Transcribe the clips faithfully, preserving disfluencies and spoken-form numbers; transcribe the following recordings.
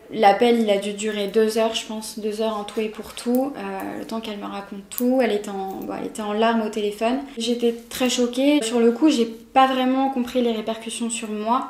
L'appel, il a dû durer deux heures, je pense, deux heures en tout et pour tout, euh, le temps qu'elle me raconte tout. Elle était, en, bon, elle était en larmes au téléphone. J'étais très choquée. Sur le coup, j'ai pas vraiment compris les répercussions sur moi.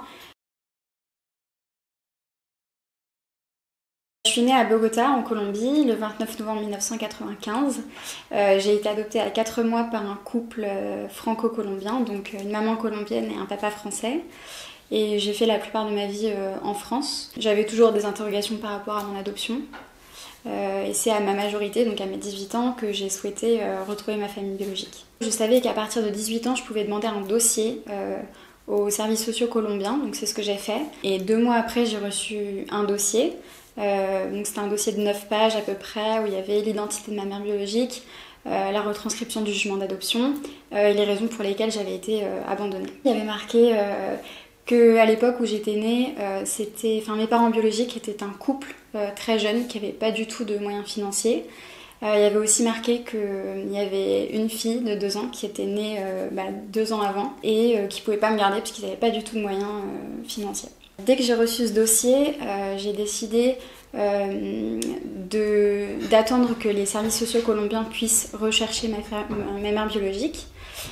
Je suis née à Bogota, en Colombie, le vingt-neuf novembre mille neuf cent quatre-vingt-quinze. Euh, j'ai été adoptée à quatre mois par un couple euh, franco-colombien, donc une maman colombienne et un papa français. Et j'ai fait la plupart de ma vie euh, en France. J'avais toujours des interrogations par rapport à mon adoption. Euh, et c'est à ma majorité, donc à mes dix-huit ans, que j'ai souhaité euh, retrouver ma famille biologique. Je savais qu'à partir de dix-huit ans, je pouvais demander un dossier euh, aux services sociaux colombiens, donc c'est ce que j'ai fait. Et deux mois après, j'ai reçu un dossier. Euh, donc c'était un dossier de neuf pages à peu près, où il y avait l'identité de ma mère biologique, euh, la retranscription du jugement d'adoption euh, et les raisons pour lesquelles j'avais été euh, abandonnée. Il y avait marqué euh, qu'à l'époque où j'étais née, euh, c'était, enfin, mes parents biologiques étaient un couple euh, très jeune qui n'avait pas du tout de moyens financiers. Euh, il y avait aussi marqué qu'il y avait une fille de deux ans qui était née euh, bah, deux ans avant et euh, qui ne pouvait pas me garder parce qu'ils n'avaient pas du tout de moyens euh, financiers. Dès que j'ai reçu ce dossier, euh, j'ai décidé euh, de, d'attendre que les services sociaux colombiens puissent rechercher ma, ma mère biologique.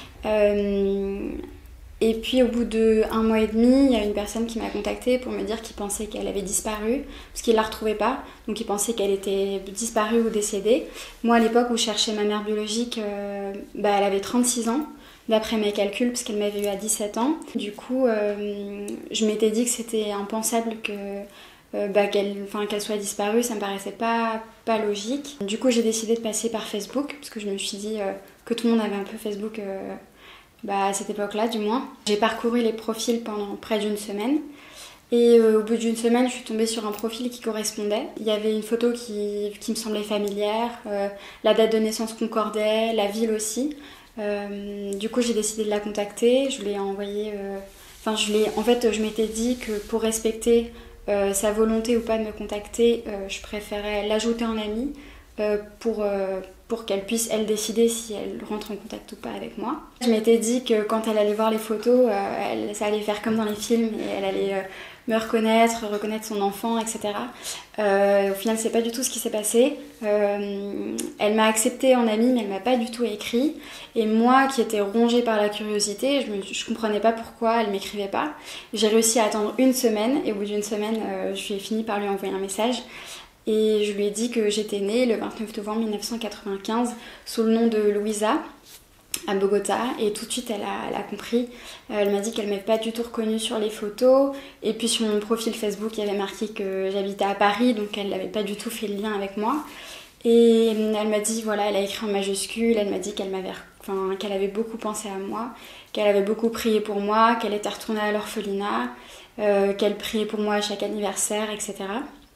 Euh, et puis au bout d'un mois et demi, il y a une personne qui m'a contactée pour me dire qu'il pensait qu'elle avait disparu, parce qu'il ne la retrouvait pas, donc il pensait qu'elle était disparue ou décédée. Moi, à l'époque où je cherchais ma mère biologique, euh, bah, elle avait trente-six ans. D'après mes calculs, parce qu'elle m'avait eu à dix-sept ans. Du coup, euh, je m'étais dit que c'était impensable que, euh, bah, qu'elle, enfin, qu'elle soit disparue, ça me paraissait pas, pas logique. Du coup, j'ai décidé de passer par Facebook, parce que je me suis dit euh, que tout le monde avait un peu Facebook euh, bah, à cette époque-là, du moins. J'ai parcouru les profils pendant près d'une semaine. Et euh, au bout d'une semaine, je suis tombée sur un profil qui correspondait. Il y avait une photo qui, qui me semblait familière, euh, la date de naissance concordait, la ville aussi. Euh, du coup, j'ai décidé de la contacter. Je l'ai envoyé. Euh, enfin, je l'ai. En fait, je m'étais dit que pour respecter euh, sa volonté ou pas de me contacter, euh, je préférais l'ajouter en amie euh, pour euh, pour qu'elle puisse elle décider si elle rentre en contact ou pas avec moi. Je m'étais dit que quand elle allait voir les photos, euh, elle, ça allait faire comme dans les films et elle allait euh, me reconnaître, reconnaître son enfant, et cetera. Euh, au final, c'est pas du tout ce qui s'est passé. Euh, elle m'a acceptée en amie, mais elle m'a pas du tout écrit. Et moi, qui étais rongée par la curiosité, je, me, je comprenais pas pourquoi elle m'écrivait pas. J'ai réussi à attendre une semaine, et au bout d'une semaine, euh, je lui ai fini par lui envoyer un message. Et je lui ai dit que j'étais née le vingt-neuf novembre mille neuf cent quatre-vingt-quinze sous le nom de Louisa, à Bogota, et tout de suite elle a, elle a compris. Elle m'a dit qu'elle m'avait pas du tout reconnue sur les photos, et puis sur mon profil Facebook il y avait marqué que j'habitais à Paris, donc elle n'avait pas du tout fait le lien avec moi. Et elle m'a dit, voilà, elle a écrit en majuscule, elle m'a dit qu'elle m'avait, enfin, qu'elle avait beaucoup pensé à moi, qu'elle avait beaucoup prié pour moi, qu'elle était retournée à l'orphelinat, euh, qu'elle priait pour moi à chaque anniversaire, et cetera.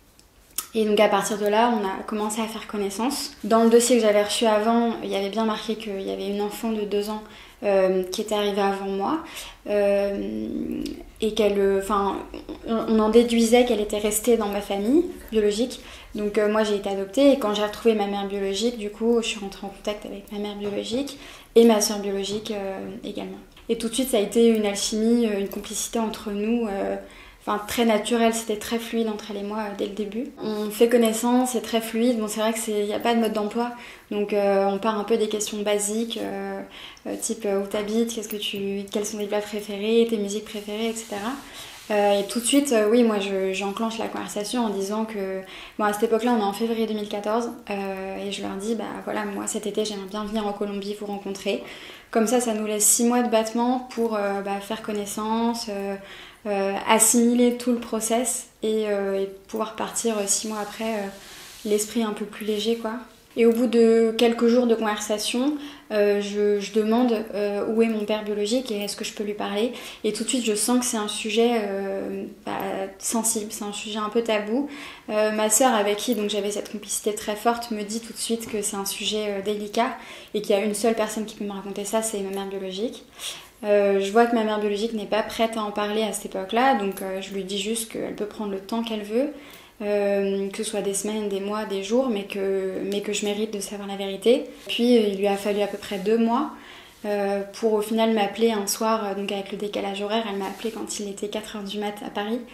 Et donc à partir de là, on a commencé à faire connaissance. Dans le dossier que j'avais reçu avant, il y avait bien marqué qu'il y avait une enfant de deux ans euh, qui était arrivée avant moi. Euh, et qu'elle, enfin, on en déduisait qu'elle était restée dans ma famille biologique. Donc euh, moi j'ai été adoptée et quand j'ai retrouvé ma mère biologique, du coup je suis rentrée en contact avec ma mère biologique et ma soeur biologique euh, également. Et tout de suite ça a été une alchimie, une complicité entre nous. Euh, Enfin, très naturel, c'était très fluide entre elle et moi euh, dès le début. On fait connaissance, c'est très fluide. Bon, c'est vrai qu'il n'y a pas de mode d'emploi, donc euh, on part un peu des questions basiques, euh, euh, type euh, où t'habites, qu'est-ce que tu, quels sont tes plats préférés, tes musiques préférées, et cetera. Euh, et tout de suite, euh, oui, moi je, j'enclenche la conversation en disant que, bon, à cette époque-là, on est en février deux mille quatorze, euh, et je leur dis, bah voilà, moi cet été, j'aimerais bien venir en Colombie vous rencontrer. Comme ça, ça nous laisse six mois de battement pour euh, bah, faire connaissance. Euh, Euh, assimiler tout le process et, euh, et pouvoir partir euh, six mois après euh, l'esprit un peu plus léger quoi. Et au bout de quelques jours de conversation, euh, je, je demande euh, où est mon père biologique et est-ce que je peux lui parler. Et tout de suite, je sens que c'est un sujet euh, bah, sensible, c'est un sujet un peu tabou. Euh, ma sœur, avec qui donc j'avais cette complicité très forte, me dit tout de suite que c'est un sujet euh, délicat et qu'il y a une seule personne qui peut me raconter ça, c'est ma mère biologique. Euh, je vois que ma mère biologique n'est pas prête à en parler à cette époque-là, donc euh, je lui dis juste qu'elle peut prendre le temps qu'elle veut, euh, que ce soit des semaines, des mois, des jours, mais que, mais que je mérite de savoir la vérité. Puis euh, il lui a fallu à peu près deux mois euh, pour au final m'appeler un soir, euh, donc avec le décalage horaire, elle m'a appelé quand il était quatre heures du mat à Paris,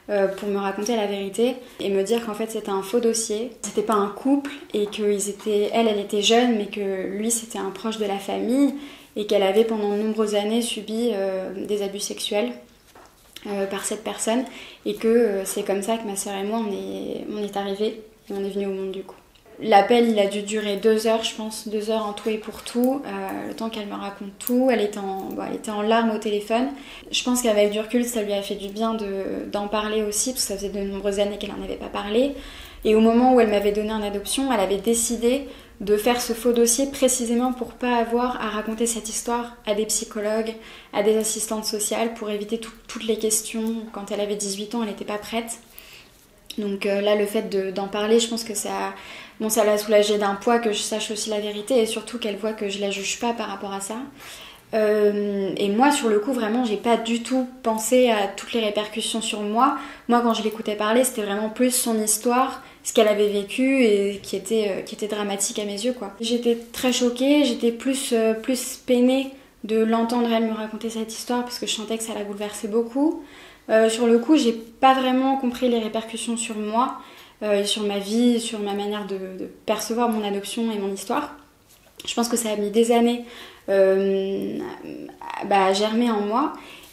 euh, pour me raconter la vérité et me dire qu'en fait c'était un faux dossier, c'était pas un couple et qu'ils étaient, elle, elle était jeune mais que lui c'était un proche de la famille et qu'elle avait pendant de nombreuses années subi euh, des abus sexuels euh, par cette personne et que euh, c'est comme ça que ma sœur et moi on est, on est arrivés et on est venus au monde du coup. L'appel, il a dû durer deux heures, je pense, deux heures en tout et pour tout, euh, le temps qu'elle me raconte tout. Elle était, en, bon, elle était en larmes au téléphone. Je pense qu'avec du recul, ça lui a fait du bien de, d'en parler aussi, parce que ça faisait de nombreuses années qu'elle n'en avait pas parlé. Et au moment où elle m'avait donné en adoption, elle avait décidé de faire ce faux dossier précisément pour pas avoir à raconter cette histoire à des psychologues, à des assistantes sociales, pour éviter tout, toutes les questions. Quand elle avait dix-huit ans, elle n'était pas prête. Donc euh, là, le fait de, d'en parler, je pense que ça, bon, ça l'a soulagée d'un poids, que je sache aussi la vérité et surtout qu'elle voit que je la juge pas par rapport à ça. Euh, et moi, sur le coup, vraiment, j'ai pas du tout pensé à toutes les répercussions sur moi. Moi, quand je l'écoutais parler, c'était vraiment plus son histoire, ce qu'elle avait vécu et qui était, euh, qui était dramatique à mes yeux, quoi. J'étais très choquée, j'étais plus, euh, plus peinée de l'entendre elle me raconter cette histoire parce que je sentais que ça la bouleversait beaucoup. Euh, sur le coup, j'ai pas vraiment compris les répercussions sur moi, euh, sur ma vie, sur ma manière de, de percevoir mon adoption et mon histoire. Je pense que ça a mis des années euh, bah, à germer en moi.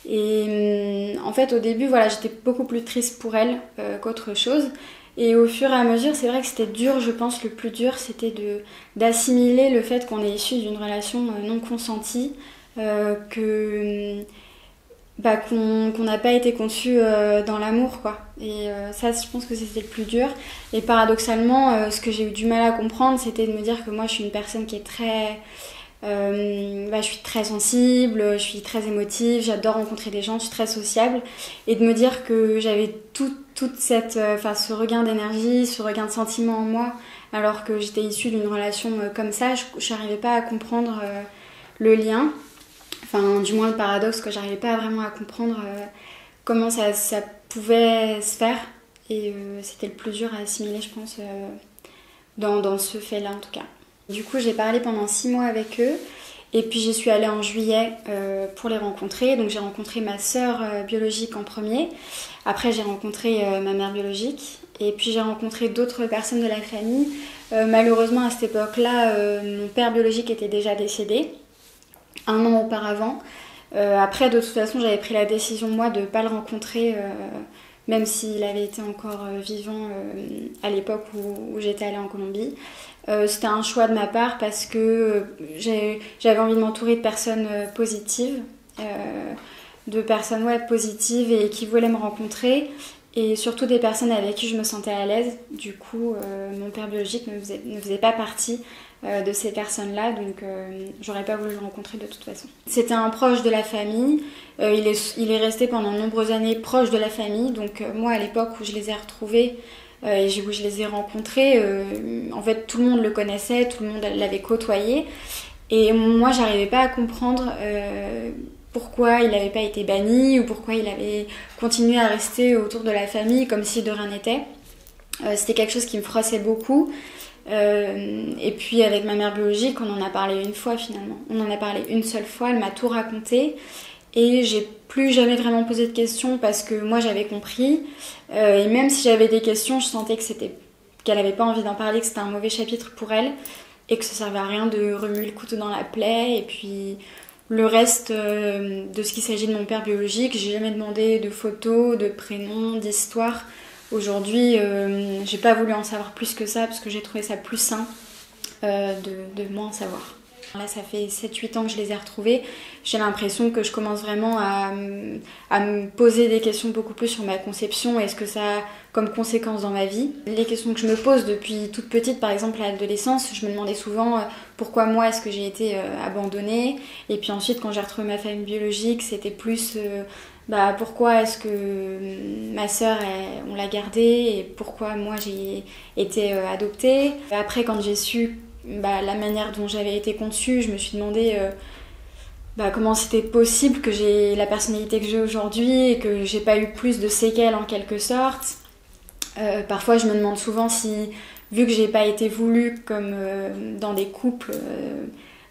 Et euh, en fait, au début, voilà, j'étais beaucoup plus triste pour elle euh, qu'autre chose. Et au fur et à mesure, c'est vrai que c'était dur, je pense, le plus dur, c'était de, d'assimiler le fait qu'on est issu d'une relation non consentie, euh, que... Bah, qu'on qu'on n'a pas été conçu euh, dans l'amour, quoi. Et euh, ça, je pense que c'était le plus dur. Et paradoxalement, euh, ce que j'ai eu du mal à comprendre, c'était de me dire que moi, je suis une personne qui est très... Euh, bah, je suis très sensible, je suis très émotive, j'adore rencontrer des gens, je suis très sociable. Et de me dire que j'avais tout, toute cette... Enfin, euh, ce regain d'énergie, ce regain de sentiment en moi, alors que j'étais issue d'une relation euh, comme ça, je n'arrivais pas à comprendre euh, le lien. Enfin, du moins le paradoxe, que j'arrivais pas vraiment à comprendre euh, comment ça, ça pouvait se faire. Et euh, c'était le plus dur à assimiler, je pense, euh, dans, dans ce fait-là en tout cas. Du coup, j'ai parlé pendant six mois avec eux. Et puis j'y suis allée en juillet euh, pour les rencontrer. Donc j'ai rencontré ma sœur euh, biologique en premier. Après, j'ai rencontré euh, ma mère biologique. Et puis j'ai rencontré d'autres personnes de la famille. Euh, malheureusement, à cette époque-là, euh, mon père biologique était déjà décédé. Un an auparavant. Euh, après, de toute façon, j'avais pris la décision, moi, de ne pas le rencontrer, euh, même s'il avait été encore euh, vivant euh, à l'époque où, où j'étais allée en Colombie. Euh, c'était un choix de ma part parce que euh, j'ai, j'avais envie de m'entourer de personnes euh, positives, euh, de personnes ouais, positives et qui voulaient me rencontrer. Et surtout des personnes avec qui je me sentais à l'aise. Du coup, euh, mon père biologique ne faisait, ne faisait pas partie euh, de ces personnes-là, donc euh, j'aurais pas voulu le rencontrer de toute façon. C'était un proche de la famille, euh, il, est, il est resté pendant de nombreuses années proche de la famille, donc euh, moi à l'époque où je les ai retrouvés euh, et où je les ai rencontrés, euh, en fait tout le monde le connaissait, tout le monde l'avait côtoyé, et moi j'arrivais pas à comprendre... Euh, pourquoi il n'avait pas été banni ou pourquoi il avait continué à rester autour de la famille comme si de rien n'était. Euh, c'était quelque chose qui me froissait beaucoup. Euh, et puis avec ma mère biologique, on en a parlé une fois finalement. On en a parlé une seule fois, elle m'a tout raconté. Et j'ai plus jamais vraiment posé de questions parce que moi j'avais compris. Euh, et même si j'avais des questions, je sentais que c'était, qu'elle n'avait pas envie d'en parler, que c'était un mauvais chapitre pour elle. Et que ça servait à rien de remuer le couteau dans la plaie. Et puis... Le reste euh, de ce qu'il s'agit de mon père biologique, j'ai jamais demandé de photos, de prénoms, d'histoire. Aujourd'hui, euh, j'ai pas voulu en savoir plus que ça parce que j'ai trouvé ça plus sain euh, de, de moins en savoir. Là, ça fait sept huit ans que je les ai retrouvés. J'ai l'impression que je commence vraiment à, à me poser des questions beaucoup plus sur ma conception et ce que ça a comme conséquence dans ma vie. Les questions que je me pose depuis toute petite, par exemple à l'adolescence, je me demandais souvent euh, pourquoi moi est-ce que j'ai été euh, abandonnée. Et puis ensuite, quand j'ai retrouvé ma famille biologique, c'était plus euh, bah, pourquoi est-ce que euh, ma sœur, elle, on l'a gardée et pourquoi moi j'ai été euh, adoptée. Après, quand j'ai su Bah, la manière dont j'avais été conçue, je me suis demandé euh, bah, comment c'était possible que j'ai la personnalité que j'ai aujourd'hui et que j'ai pas eu plus de séquelles en quelque sorte. Euh, parfois je me demande souvent si, vu que j'ai pas été voulue comme euh, dans des couples, euh,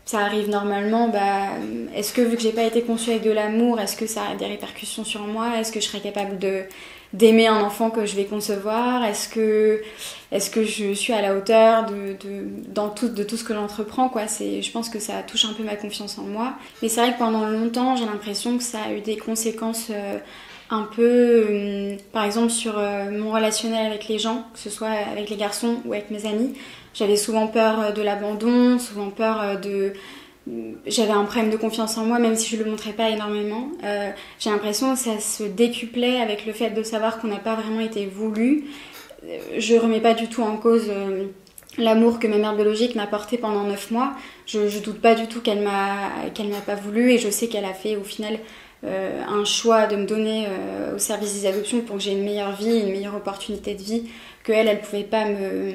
ça arrive normalement, bah, est-ce que vu que j'ai pas été conçue avec de l'amour, est-ce que ça a des répercussions sur moi? Est-ce que je serais capable de d'aimer un enfant que je vais concevoir? Est-ce que, est-ce que je suis à la hauteur de, de, dans tout, de tout ce que j'entreprends, quoi? C'est, je pense que ça touche un peu ma confiance en moi. Mais c'est vrai que pendant longtemps, j'ai l'impression que ça a eu des conséquences euh, un peu, euh, par exemple, sur euh, mon relationnel avec les gens, que ce soit avec les garçons ou avec mes amis. J'avais souvent peur de l'abandon, souvent peur de... J'avais un problème de confiance en moi, même si je le montrais pas énormément. Euh, j'ai l'impression que ça se décuplait avec le fait de savoir qu'on n'a pas vraiment été voulu. Je remets pas du tout en cause euh, l'amour que ma mère biologique m'a porté pendant neuf mois. Je, je doute pas du tout qu'elle m'a qu'elle m'a pas voulu, et je sais qu'elle a fait au final euh, un choix de me donner euh, au service des adoptions pour que j'ai une meilleure vie, une meilleure opportunité de vie que elle, elle pouvait pas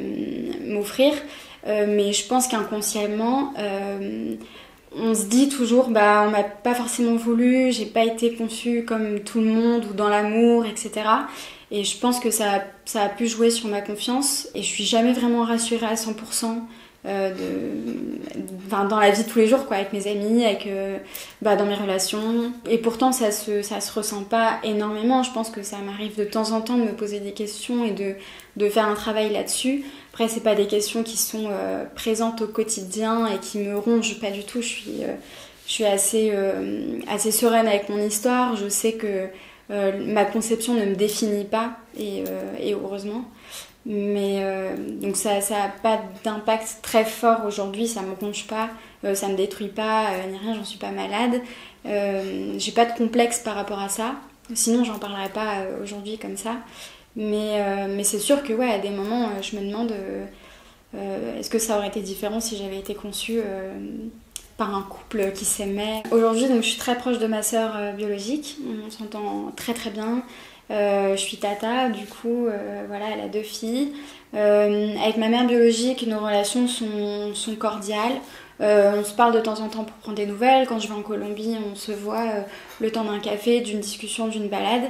me m'offrir. Euh, mais je pense qu'inconsciemment, euh, on se dit toujours, bah, on m'a pas forcément voulu, j'ai pas été conçue comme tout le monde ou dans l'amour, et cetera. Et je pense que ça, ça a pu jouer sur ma confiance, et je suis jamais vraiment rassurée à cent pour cent euh, de, enfin, dans la vie de tous les jours, quoi, avec mes amis, avec, euh, bah, dans mes relations. Et pourtant, ça se, ça se ressent pas énormément. Je pense que ça m'arrive de temps en temps de me poser des questions et de, de faire un travail là-dessus. Après, c'est pas des questions qui sont euh, présentes au quotidien et qui me rongent pas du tout. Je suis, euh, je suis assez, euh, assez sereine avec mon histoire. Je sais que euh, ma conception ne me définit pas, et, euh, et heureusement. Mais euh, donc ça, ça a pas d'impact très fort aujourd'hui. Ça me ronge pas, euh, ça me détruit pas, euh, ni rien. J'en suis pas malade. Euh, j'ai pas de complexe par rapport à ça. Sinon, j'en parlerais pas euh, aujourd'hui comme ça. Mais, euh, mais c'est sûr que ouais, à des moments, euh, je me demande euh, euh, est-ce que ça aurait été différent si j'avais été conçue euh, par un couple qui s'aimait. Aujourd'hui, donc, je suis très proche de ma sœur euh, biologique, on s'entend très très bien. Euh, je suis tata, du coup, euh, voilà, elle a deux filles. Euh, avec ma mère biologique, nos relations sont, sont cordiales. Euh, on se parle de temps en temps pour prendre des nouvelles. Quand je vais en Colombie, on se voit euh, le temps d'un café, d'une discussion, d'une balade.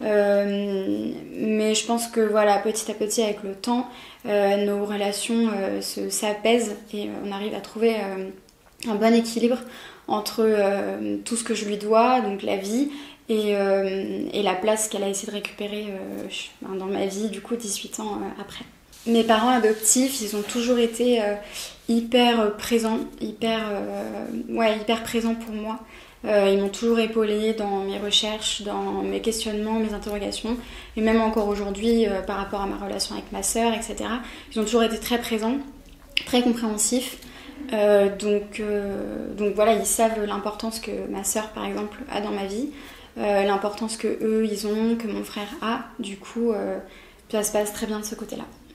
Euh, mais je pense que voilà, petit à petit, avec le temps, euh, nos relations euh, se, s'apaisent, et euh, on arrive à trouver euh, un bon équilibre entre euh, tout ce que je lui dois, donc la vie, et, euh, et la place qu'elle a essayé de récupérer euh, dans ma vie, du coup, dix-huit ans euh, après. Mes parents adoptifs, ils ont toujours été euh, hyper présents, hyper, euh, ouais, hyper présents pour moi. Euh, ils m'ont toujours épaulée dans mes recherches, dans mes questionnements, mes interrogations, et même encore aujourd'hui euh, par rapport à ma relation avec ma sœur, et cetera. Ils ont toujours été très présents, très compréhensifs. Euh, donc, euh, donc voilà, ils savent l'importance que ma sœur, par exemple, a dans ma vie, euh, l'importance que eux ils ont, que mon frère a. Du coup, euh, ça se passe très bien de ce côté-là.